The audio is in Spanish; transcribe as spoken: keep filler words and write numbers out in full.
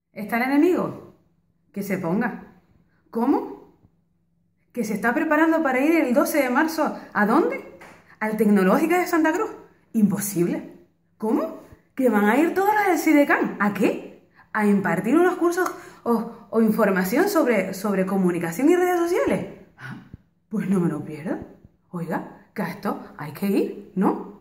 ¿Está el enemigo? Que se ponga. ¿Cómo? ¿Que se está preparando para ir el doce de marzo? ¿A dónde? ¿Al Tecnológico de Santa Cruz? Imposible. ¿Cómo? ¿Que van a ir todas las del SIDECAN? ¿A qué? ¿A impartir unos cursos o, o información sobre, sobre comunicación y redes sociales? Ah, pues no me lo pierdo. Oiga, que a esto hay que ir, ¿no?